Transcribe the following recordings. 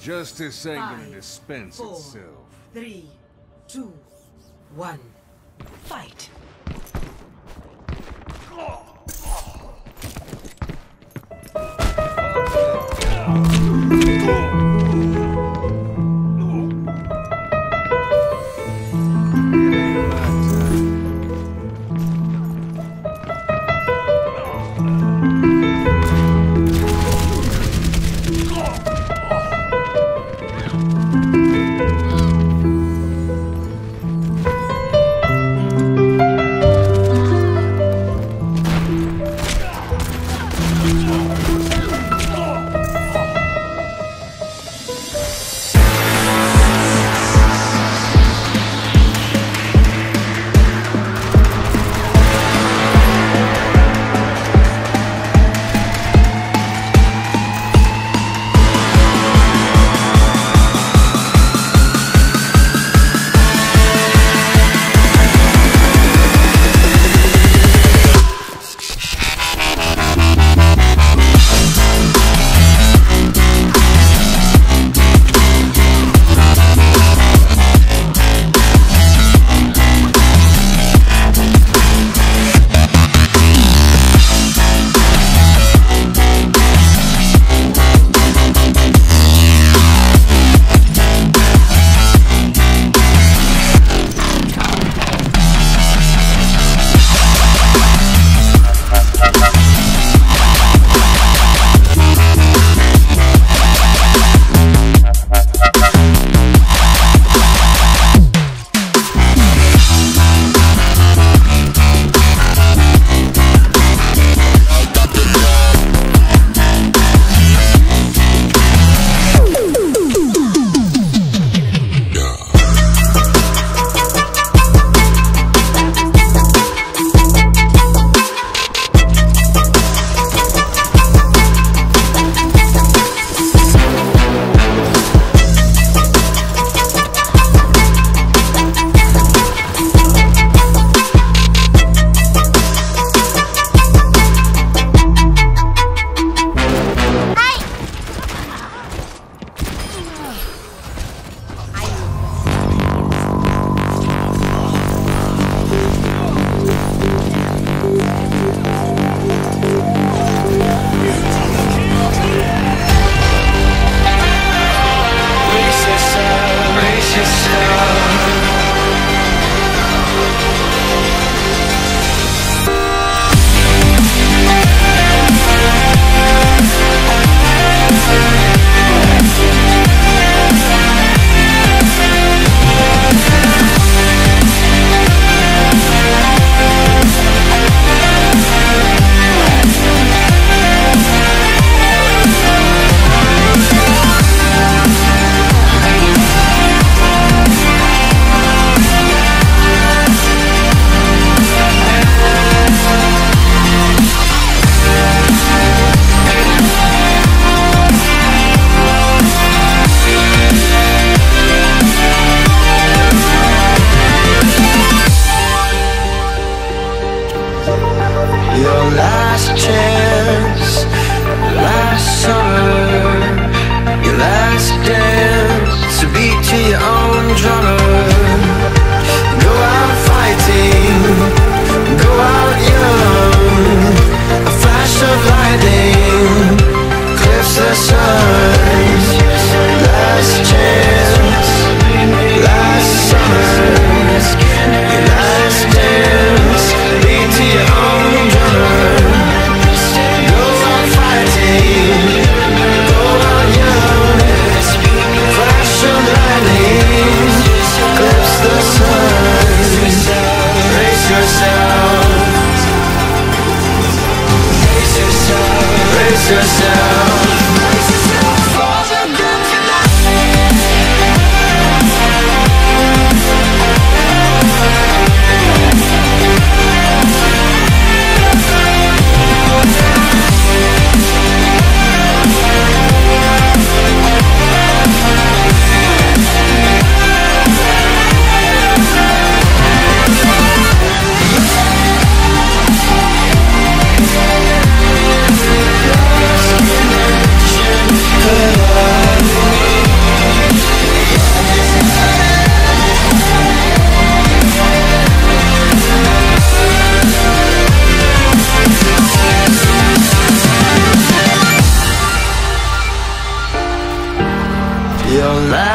Justice ain't gonna 5, dispense 4, itself. 3, 2, 1. Fight.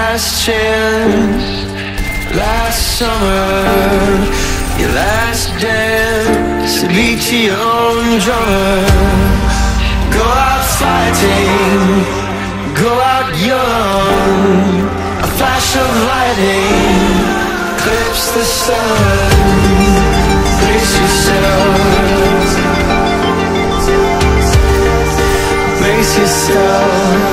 last chance, last summer, your last dance, beat to your own drummer. Go out fighting, go out young. A flash of lightning clips the sun. Brace yourself, brace yourself.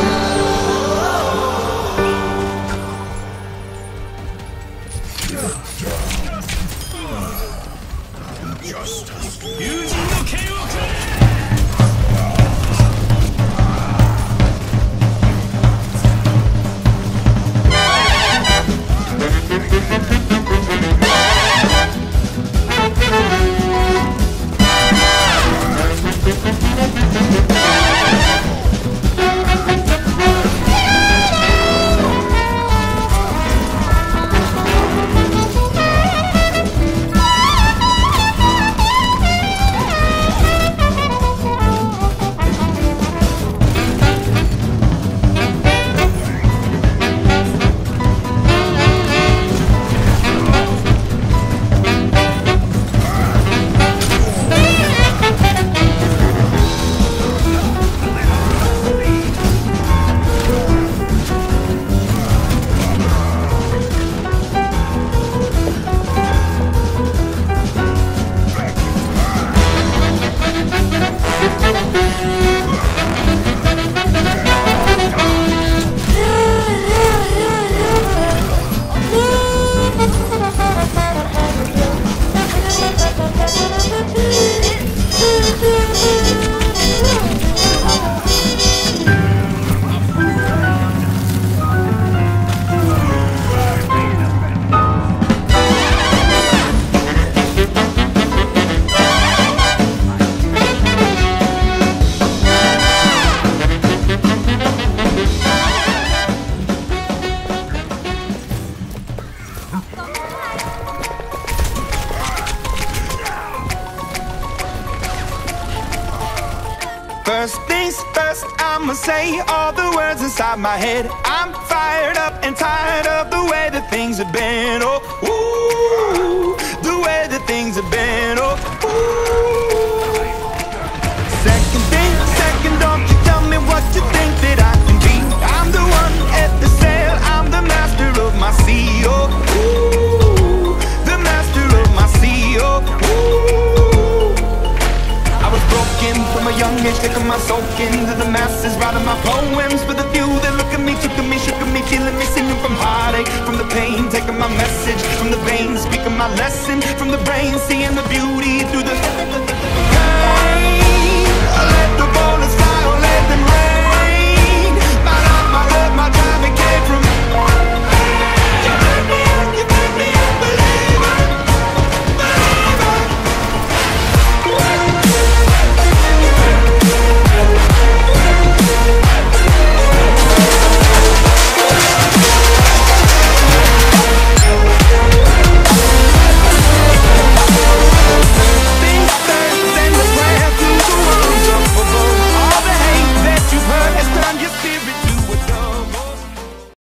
First things first, I'ma say all the words inside my head. I'm fired up and tired of the way that things have been. Oh, ooh, the way that things have been. Oh, ooh. Second thing, second, don't you tell me what you think that I can be. I'm the one at the sail, I'm the master of my sea. Oh, ooh, the master of my sea. Oh, ooh. I was broken from a young age, taking my soul into the masses, writing my poems for the few that look at me, took at me, shook at me, feeling me, singing from heartache, from the pain, taking my message from the veins, speaking my lesson from the brain, seeing the beauty through the